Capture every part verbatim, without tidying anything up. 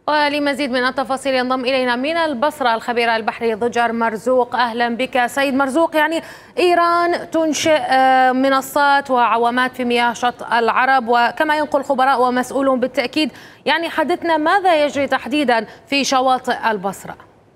ولمزيد من التفاصيل ينضم إلينا من البصرة الخبير البحري ضجر مرزوق. أهلا بك سيد مرزوق. يعني إيران تنشئ منصات وعوامات في مياه شط العرب، وكما ينقل خبراء ومسؤولون بالتأكيد، يعني حدثنا ماذا يجري تحديدا في شواطئ البصرة؟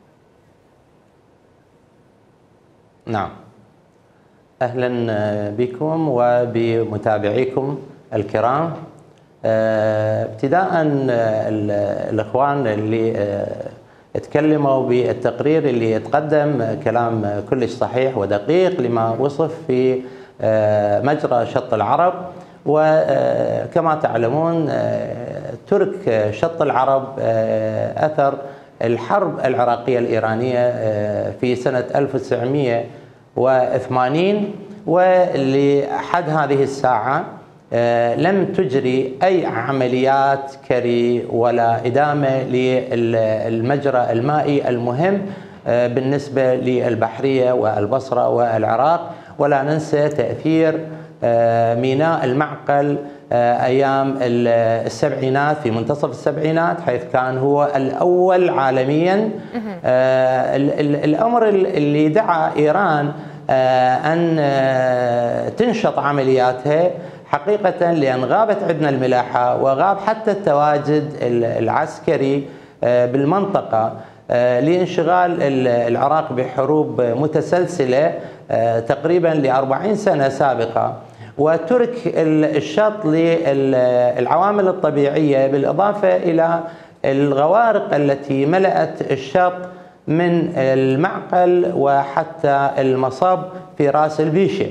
نعم، أهلا بكم وبمتابعيكم الكرام. ابتداء الإخوان اللي اتكلموا بالتقرير اللي يتقدم كلام كلش صحيح ودقيق لما وصف في مجرى شط العرب. وكما تعلمون ترك شط العرب أثر الحرب العراقية الإيرانية في سنة ألف وتسعمئة وثمانين، ولحد هذه الساعة لم تجري أي عمليات كري ولا إدامة للمجرى المائي المهم بالنسبة للبحرية والبصرة والعراق. ولا ننسى تأثير ميناء المعقل أيام السبعينات، في منتصف السبعينات، حيث كان هو الأول عالميا. الأمر اللي دعا إيران أن تنشط عملياتها حقيقة لأن غابت عندنا الملاحة وغاب حتى التواجد العسكري بالمنطقة لانشغال العراق بحروب متسلسلة تقريبا لأربعين سنة سابقة، وترك الشط للعوامل الطبيعية بالإضافة إلى الغوارق التي ملأت الشط من المعقل وحتى المصب في راس البيشة.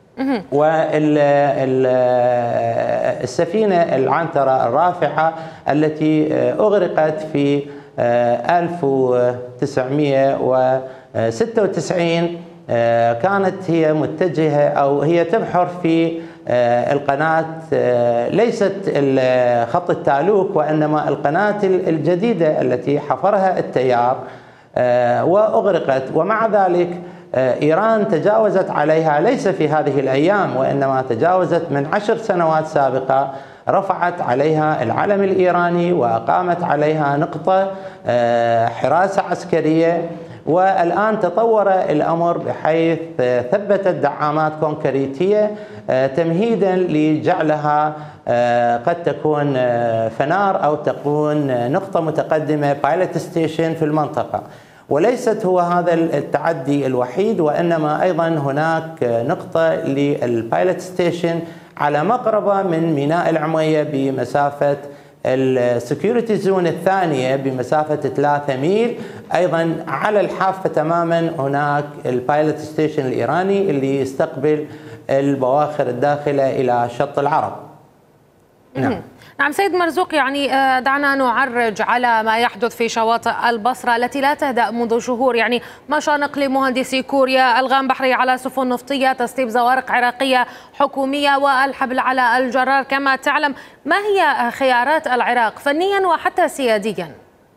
والسفينة العنترة الرافعة التي أغرقت في ألف وتسعمئة وستة وتسعين كانت هي متجهة أو هي تبحر في القناة، ليست خط التالوك وإنما القناة الجديدة التي حفرها التيار وأغرقت. ومع ذلك إيران تجاوزت عليها ليس في هذه الأيام وإنما تجاوزت من عشر سنوات سابقة، رفعت عليها العلم الإيراني وأقامت عليها نقطة حراسة عسكرية. والآن تطور الأمر بحيث ثبتت دعامات كونكريتية تمهيدا لجعلها قد تكون فنار أو تكون نقطة متقدمة بايلوت ستيشن في المنطقة. وليست هو هذا التعدي الوحيد، وإنما أيضا هناك نقطة للبايلوت ستيشن على مقربة من ميناء العمية بمسافة السكيورتي زون الثانية بمسافة ثلاثة ميل. أيضا على الحافة تماما هناك البايلوت ستيشن الإيراني اللي يستقبل البواخر الداخلة إلى شط العرب. نعم. نعم سيد مرزوق، يعني دعنا نعرج على ما يحدث في شواطئ البصرة التي لا تهدأ منذ شهور، يعني مشانق لمهندسي كوريا، ألغام بحرية على سفن نفطية، تسريب زوارق عراقية حكومية، والحبل على الجرار كما تعلم. ما هي خيارات العراق فنيا وحتى سياديا؟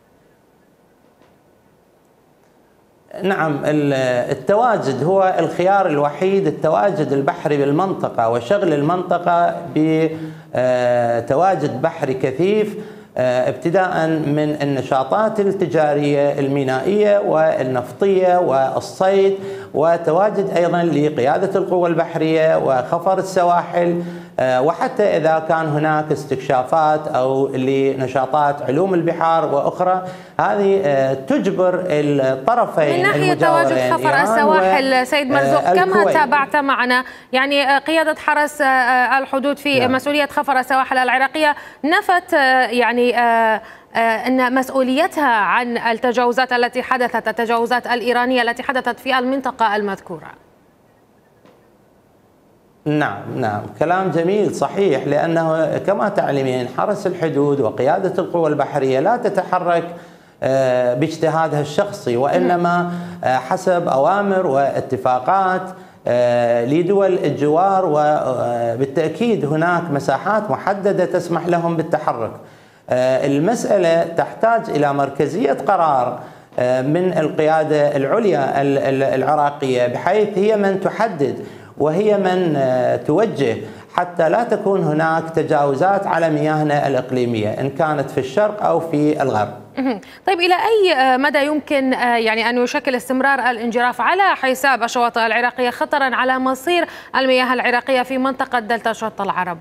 نعم، التواجد هو الخيار الوحيد، التواجد البحري بالمنطقة وشغل المنطقة بتواجد بحري كثيف، ابتداء من النشاطات التجارية المينائية والنفطية والصيد، وتواجد أيضا لقيادة القوى البحرية وخفر السواحل، وحتى إذا كان هناك استكشافات أو لنشاطات علوم البحار وأخرى، هذه تجبر الطرفين من ناحية تواجد خفر السواحل. سيد مرزوق، كما تابعت معنا، يعني قيادة حرس الحدود في نعم. مسؤولية خفر السواحل العراقية نفت يعني أن مسؤوليتها عن التجاوزات التي حدثت، التجاوزات الإيرانية التي حدثت في المنطقة المذكورة. نعم نعم، كلام جميل صحيح، لأنه كما تعلمين حرس الحدود وقيادة القوى البحرية لا تتحرك باجتهادها الشخصي، وإنما حسب أوامر واتفاقات لدول الجوار، وبالتأكيد هناك مساحات محددة تسمح لهم بالتحرك. المسألة تحتاج إلى مركزية قرار من القيادة العليا العراقية، بحيث هي من تحدد وهي من توجه حتى لا تكون هناك تجاوزات على مياهنا الإقليمية إن كانت في الشرق أو في الغرب. طيب إلى أي مدى يمكن يعني أن يشكل استمرار الانجراف على حساب الشواطئ العراقية خطرا على مصير المياه العراقية في منطقة دلتا شط العرب؟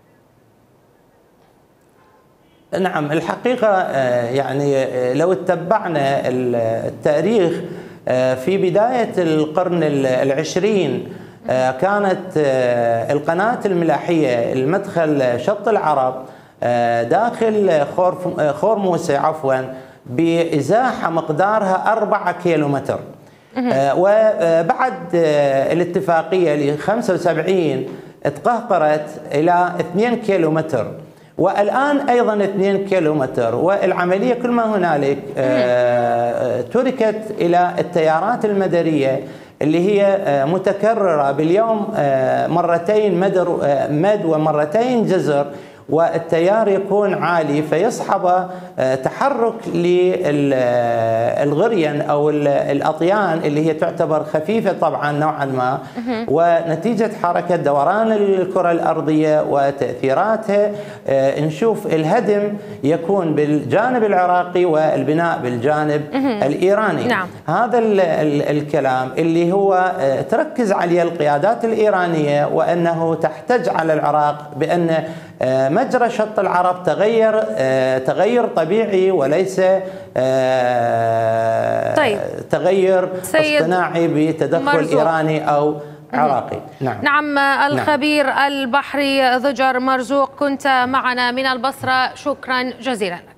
نعم، الحقيقة يعني لو اتبعنا التاريخ في بداية القرن العشرين كانت القناة الملاحية المدخل شط العرب داخل خور موسى عفوا بإزاحة مقدارها أربعة كيلومتر، وبعد الاتفاقية ل خمسة وسبعين تقهقرت إلى اثنين كيلومتر، والآن أيضا اثنين كيلومتر، والعملية كل ما هنالك تركت إلى التيارات المدرية اللي هي متكررة باليوم مرتين مد ومرتين جزر، والتيار يكون عالي فيصحب تحرك للغريان أو الأطيان اللي هي تعتبر خفيفة طبعا نوعا ما، ونتيجة حركة دوران الكرة الأرضية وتأثيراتها نشوف الهدم يكون بالجانب العراقي والبناء بالجانب الإيراني. نعم. هذا ال ال الكلام اللي هو تركز عليه القيادات الإيرانية، وأنه تحتج على العراق بأن مجرى شط العرب تغير تغير طبيعي وليس طيب. تغير اصطناعي بتدخل مرزوق. إيراني أو عراقي. نعم. نعم الخبير نعم. البحري ضجر مرزوق، كنت معنا من البصرة، شكرا جزيلا.